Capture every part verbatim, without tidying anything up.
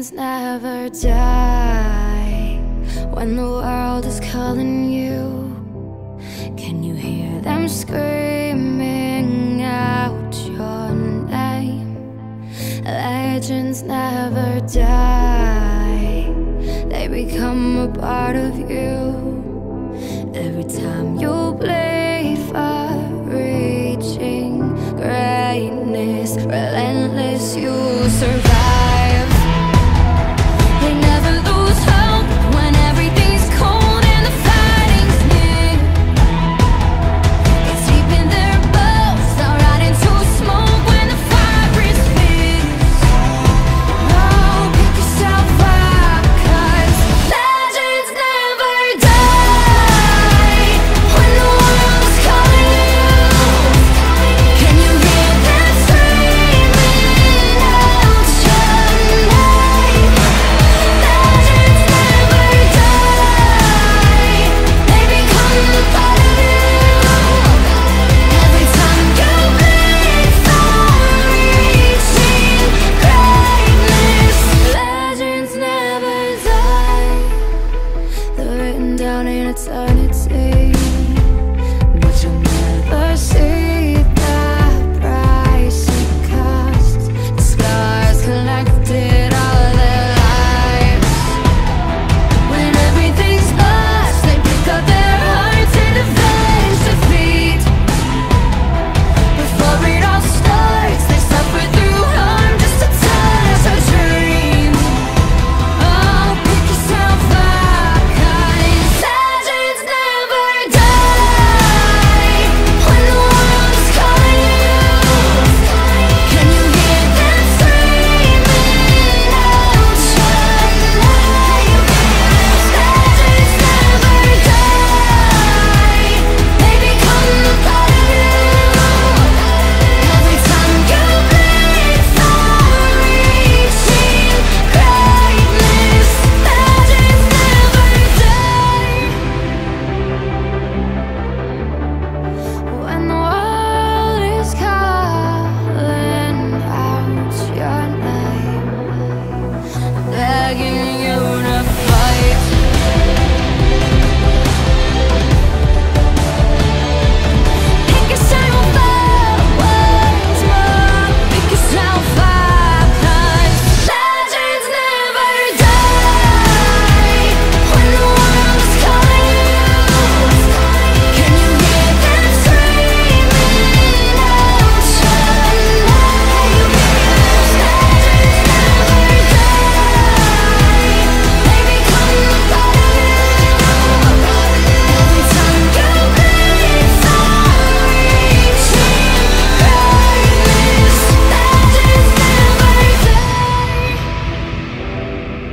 Legends never die. When the world is calling you, can you hear them screaming out your name? Legends never die. They become a part of you. Every time you bleed for reaching greatness, relentless, you survive. They never lose hope when everything's cold and the fighting's near. It's deep in their bones, they'll rot into smoke when the fire is fierce. Oh, pick yourself up, 'cause legends never die. When the world is calling you, can you hear them screaming out your name? Legends never die. They become a part of you. Every time you bleed for reaching greatness, legends never die. They're written down in eternity, but you'll never see the price it cost. The scars collected all their lives. When everything's lost, they pick up their hearts and avenge defeat. Before it all starts, they suffer through harm just to touch a dream. Oh, pick yourself up, 'cause legends never die. When the world is calling you, can you hear them screaming out your name? Legends never die. They become a part of you. Every time you bleed for reaching greatness, legends never die. When the world is calling out your name, begging you to fight. Pick yourself up once more. Pick yourself up, 'cause legends never die. When the world is calling you, can you hear them screaming out your name? Legends never die. They become a part of you. Every time you bleed for reaching greatness, legends never die.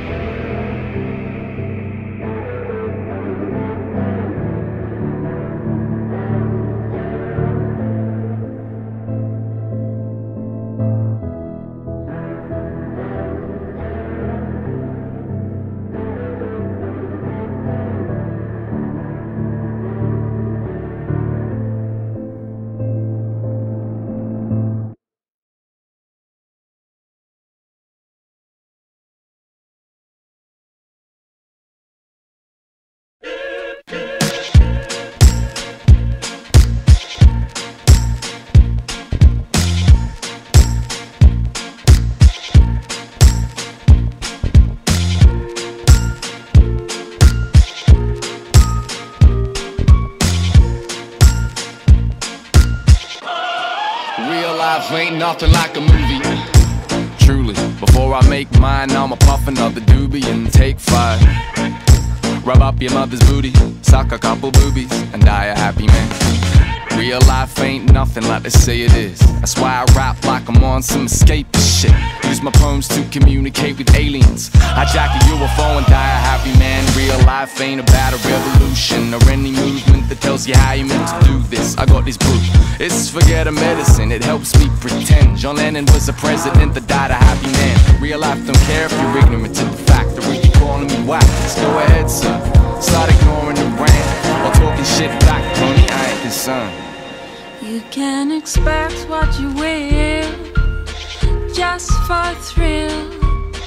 Real life ain't nothing like a movie. Truly, before I make mine, I'ma puff another doobie and take five. Rub up your mother's booty, suck a couple boobies, and die a happy man. Real life ain't nothing like they say it is. That's why I rap like I'm on some escapist shit. Use my poems to communicate with aliens. Hijack a U F O and die a happy man. Real life ain't about a revolution or any movement that tells you how you meant to do this. I got this proof. It's forget a medicine, it helps me pretend. John Lennon was a president that died a happy man. Real life don't care if you're ignorant to the fact that we keep calling me whack. Go ahead, sir. Start ignoring the rant or talking shit back, Tony. I ain't concerned. You can expect what you will, just for a thrill.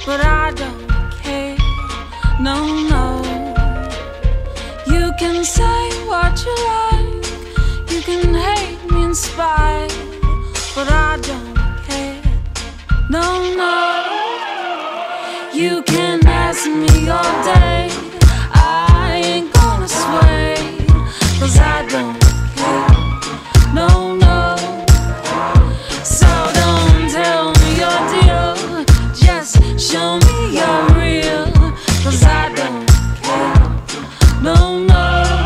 but I don't care. No, no. You can say what you like, you can hate me in spite, but I don't care. No, no. You can ask me all day, I ain't gonna sway, 'cause I don't care. No, no. So don't tell me you're deal, just show me you're real, 'cause I don't care. No, no.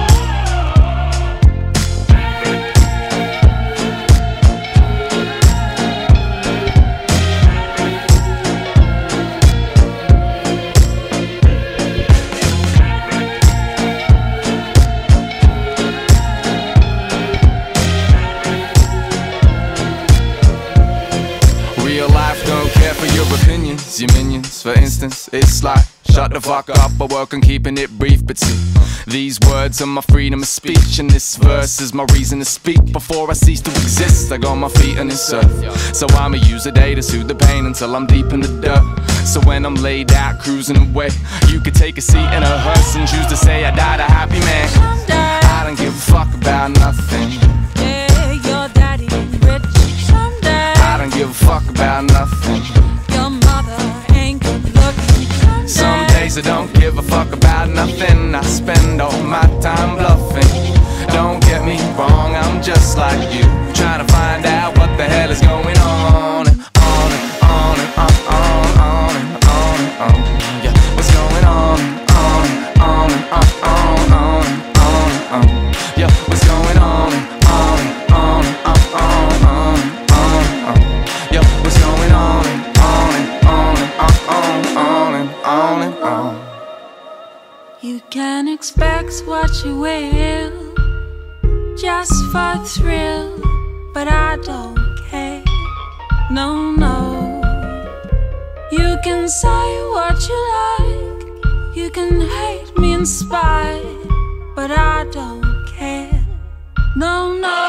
Real life don't care for your opinions, your minions. For instance, it's like, shut the fuck up, I work on keeping it brief. But see, these words are my freedom of speech, and this verse is my reason to speak. Before I cease to exist, I got my feet on this earth, so I'ma use a day to soothe the pain until I'm deep in the dirt. So when I'm laid out cruising away, you could take a seat in a hearse and choose to say I died a happy man. I don't give a fuck about nothing. Yeah, your daddy ain't rich someday. I don't give a fuck about nothing. Your mother ain't good looking someday. Some days I don't give a fuck about nothing. I spend all my time bluffing. Don't get me wrong, I'm just like you, trying to find out what the hell is going on. And on and on and on, on, on and on and on. Yeah, what's going on? On and on and on, on, on and on and on. Yeah, what's going on? On and on and on, on, on and on and on. Yeah, what's going on? On and on and on, on, on and on and on. You can expect what you will, just for thrill, but I don't care. No, no. You can say what you like, you can hate me in spite, but I don't care. No, no.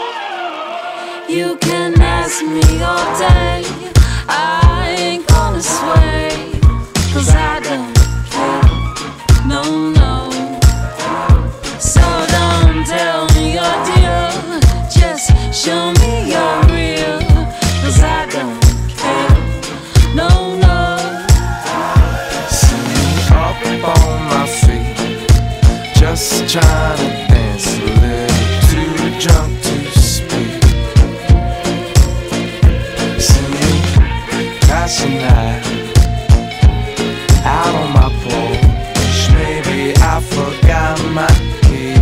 You can ask me all day, I ain't gonna sway, 'cause I don't care. No, no. So don't tell me you're deal, just show me you're real, 'cause I don't care. No, no. See me up on my feet, just trying to dance a little too drunk to speak. See me passing out, out on my porch. Maybe I forgot my key.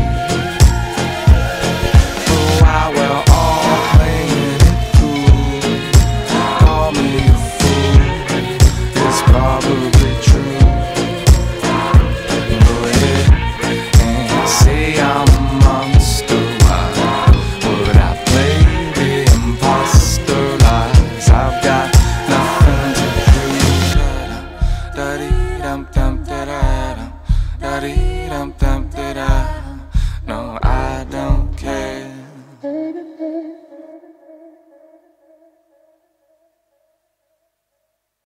But while we're all playing it cool, call me a fool, it's probably true. Go ahead and say I'm a monster. Why would I play the imposter lies? I've got nothing to prove. Da-dee-dum-dum, da-da-dum, da-dee-dum-dum.